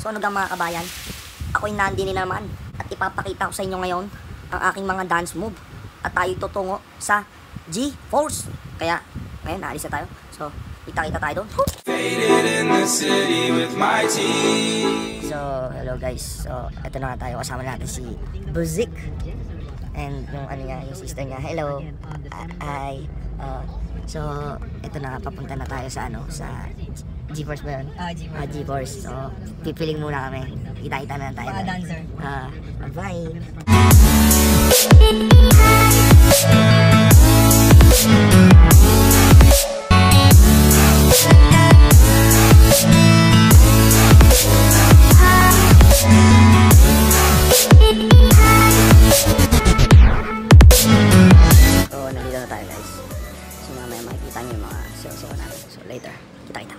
So ano gang mga kabayan, ako'y nandini naman at ipapakita ko sa inyo ngayon ang aking mga dance move. At tayo tutungo sa G-Force. Kaya ngayon naalis na tayo. So kita-kita tayo doon. So hello guys. So ito na nga tayo, kasama natin si Buzik. And yung ano niya, yung sister niya. Hello. Hi. So ito na, papunta na tayo sa ano, sa G-Force ba yun? G-Force. So pipiling muna kami. Kita-kita na tayo. Mga dancer. Bye. So later, kita-kita.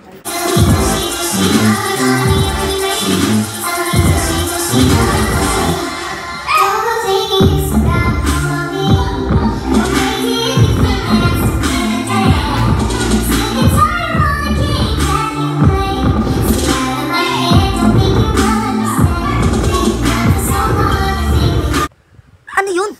Ano yun?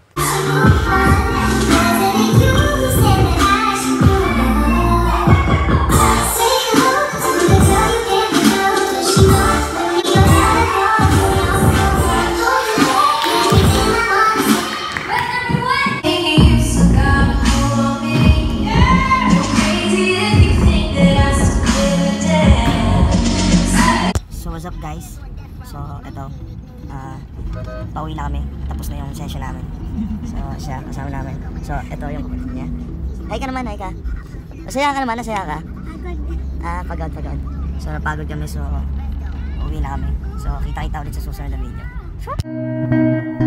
What's up guys? So ito, pauwi na kami. Tapos na yung session namin. So siya, kasama namin. So ito yung kapatid niya. Hi ka naman, hi ka. Masaya ka naman, nasaya ka? Pagod. So napagod kami, so uwi na kami. So kita-kita ulit sa susunod na video.